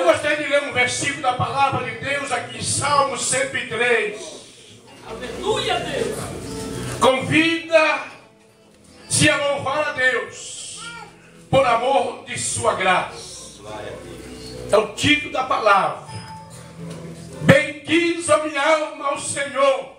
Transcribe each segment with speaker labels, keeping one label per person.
Speaker 1: Eu gostaria de ler um versículo da palavra de Deus aqui em Salmo 103.
Speaker 2: Aleluia, Deus.
Speaker 1: Convida-se a louvar a Deus por amor de sua graça. É o título da palavra. Bendiz a minha alma ao Senhor,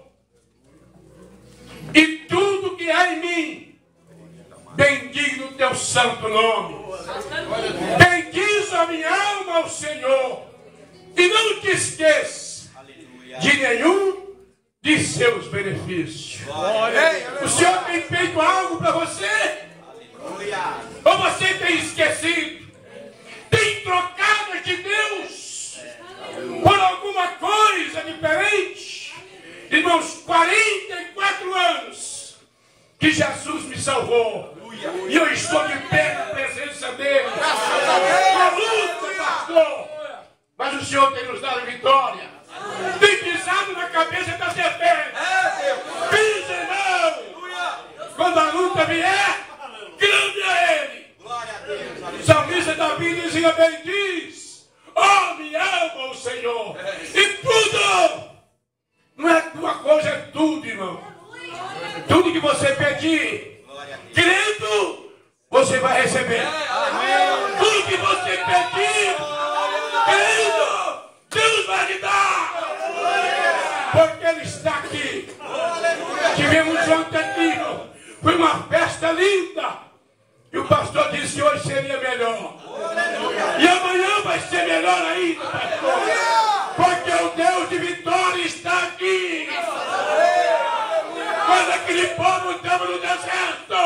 Speaker 1: e tudo que há em mim, bendiga o teu santo nome. Bendiz a minha alma ao Senhor, e não te esqueça de nenhum de seus benefícios. O Senhor tem feito algo para você? Ou você tem esquecido? Tem trocado de Deus por alguma coisa diferente? Irmãos, 44 anos que Jesus me salvou. E eu estou de pé na presença dele. A luta, pastor. Mas o Senhor tem nos dado vitória. Tem pisado na cabeça da serpente. Pisa, irmão. Quando a luta vier, clame a ele. O salmista Davi dizia: bendiz, oh, me ama o Senhor. E tudo, não é tua coisa, é tudo, irmão. Tudo que você pedir, crendo, você vai receber. Tudo que você pedir, crendo, Deus vai lhe dar. Porque Ele está aqui. Tivemos ontem aqui, foi uma festa linda. E o pastor disse que hoje seria melhor. E amanhã vai ser melhor ainda, pastor. Porque o Deus de vitória está aqui. Quando aquele povo estava no deserto.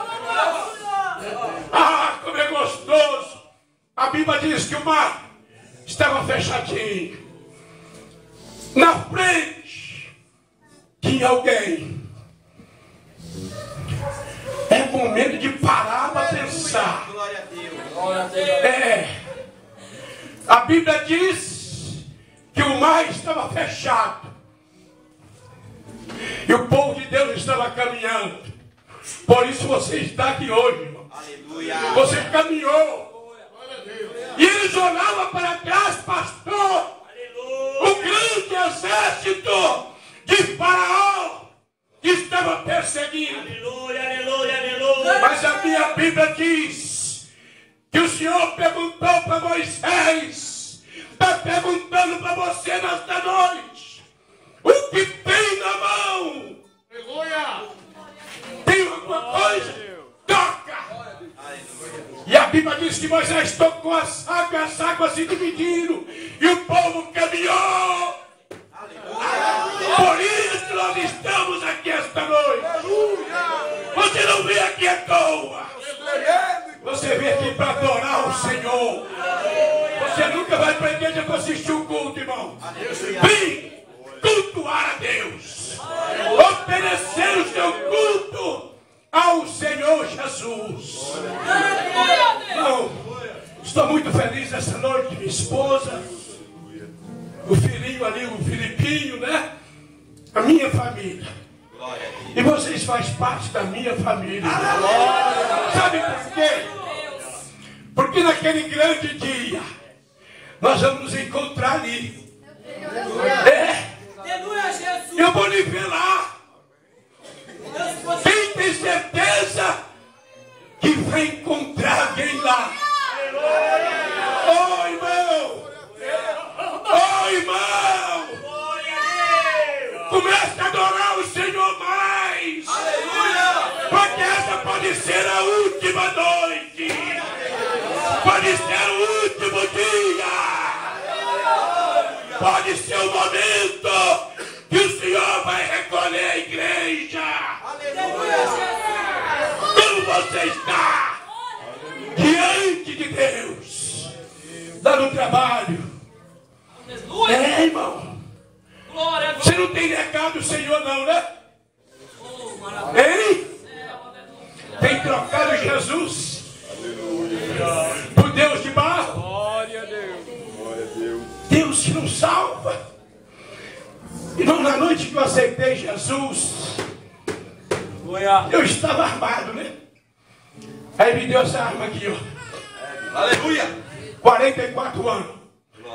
Speaker 1: Ah, como é gostoso. A Bíblia diz que o mar estava fechadinho. Na frente tinha alguém. É momento de parar para pensar. A Bíblia diz que o mar estava fechado. E o povo de Deus estava caminhando. Por isso você está aqui hoje, irmão. Você caminhou. E eles olhavam para trás, pastor. O grande exército de Faraó que estava perseguindo. Mas a minha Bíblia diz que o Senhor perguntou para Moisés, está perguntando para você nesta noite: o que tem na mão? Tem alguma coisa? Toca! E a Bíblia diz que Moisés tocou as águas se dividiram e o povo caminhou. Por isso nós estamos aqui esta noite. Você não vem aqui à toa. Você vem aqui para adorar o Senhor. Você nunca vai para a igreja para assistir o culto, irmão. Vem cultuar a Deus. Oferecer o seu culto ao Senhor Jesus. Não, estou muito feliz essa noite. Minha esposa, o filhinho ali, o Filipinho, né? A minha família. E vocês fazem parte da minha família. Sabe por quê? Porque naquele grande dia nós vamos nos encontrar ali. Eu vou lhe ver lá. Quem tem certeza que vai encontrar alguém lá? Oh, irmão! Oh, irmão! Comece a adorar o Senhor mais! Porque essa pode ser a última noite! Pode ser o último dia! Pode ser o momento que o Senhor vai recolher a igreja! Como você está diante de Deus? Lá no trabalho. Irmão. Você não tem negado o Senhor não, né? Hein? Tem trocado Jesus por Deus de barro.
Speaker 3: Glória a Deus.
Speaker 1: Deus que não salva. E não, na noite que eu aceitei Jesus, eu estava armado, né? Aí me deu essa arma aqui, ó.
Speaker 4: Aleluia.
Speaker 1: 44 anos.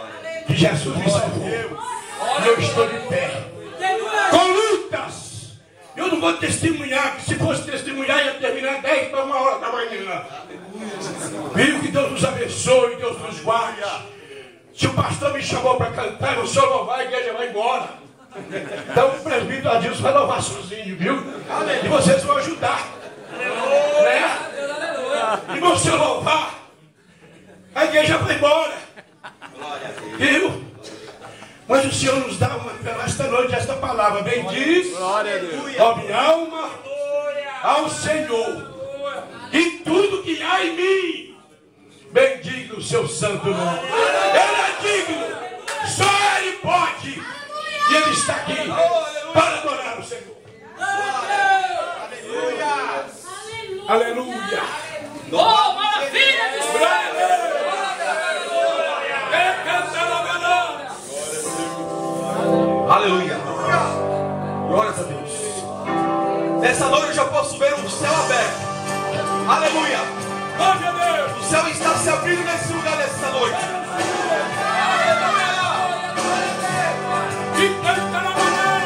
Speaker 1: que Jesus me salvou. E eu estou de pé. Com lutas. Eu não vou testemunhar, que se fosse testemunhar ia terminar 10 para 1 hora da manhã. Viu? Que Deus nos abençoe, Deus nos guarde. Se o pastor me chamou para cantar, o senhor louvar, a igreja vai embora. Então o presbítero Adilson vai louvar sozinho, viu? E vocês vão ajudar. Né? E vão se louvar, a igreja vai embora. Viu? Mas o Senhor nos dá esta noite esta palavra. Bendiz, ó minha alma, ao Senhor, e tudo que há em mim, bendiga o seu santo nome. Ele é digno, só Ele pode, e Ele está aqui para adorar o Senhor. Aleluia! Aleluia!
Speaker 2: Oh, maravilha!
Speaker 3: Aleluia! Glórias a Deus. Nessa noite eu já posso ver o céu aberto. Aleluia!
Speaker 1: Glória a Deus!
Speaker 3: O céu está se abrindo nesse lugar nessa noite. Aleluia!
Speaker 1: E canta na manhã!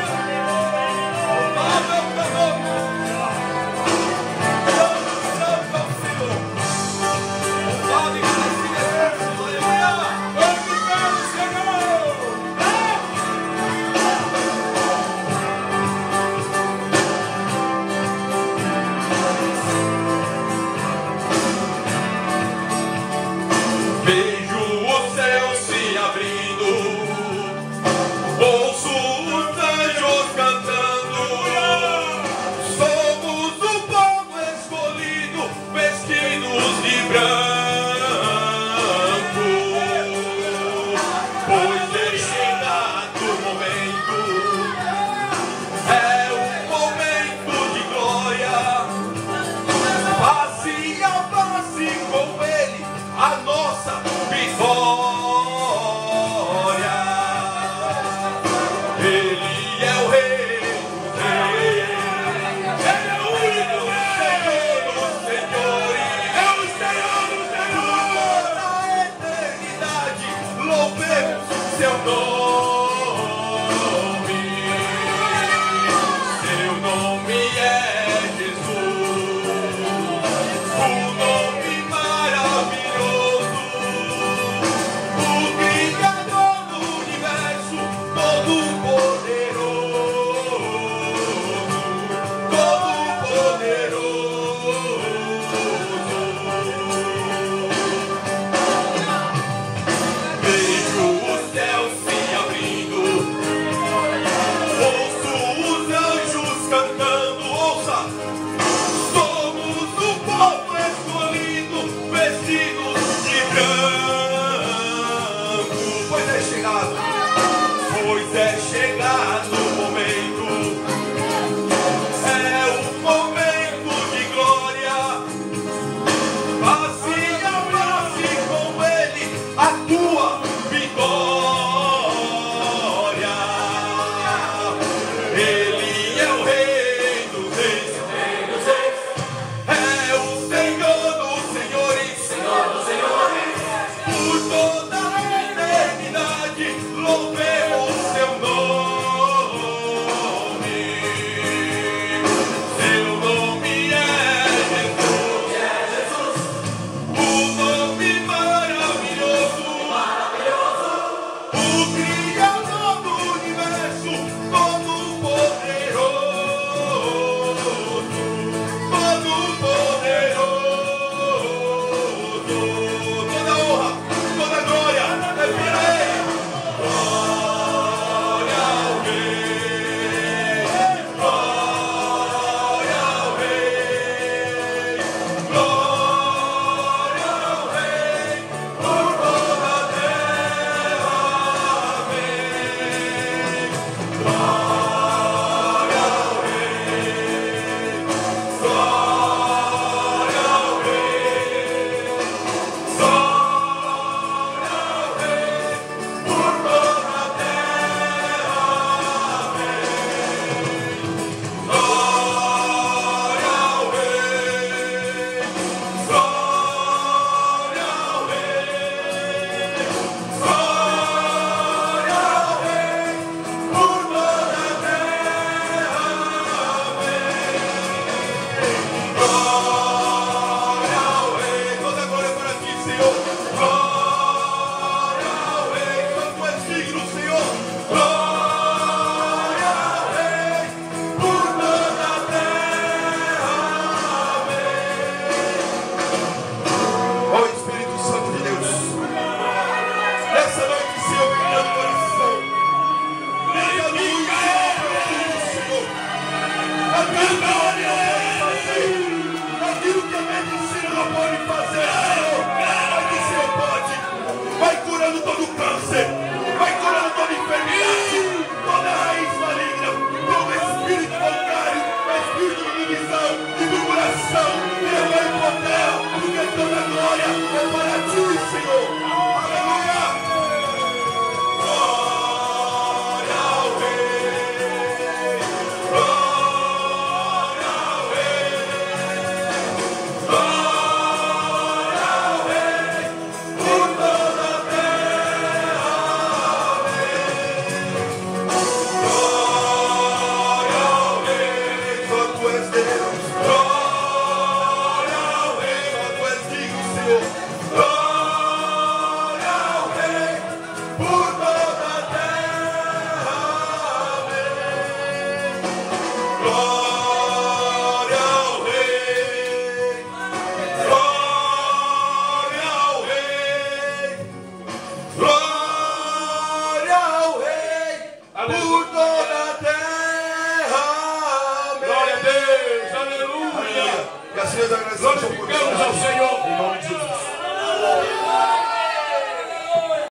Speaker 3: Deus, agradecemos por
Speaker 1: Glorificamos ao Senhor.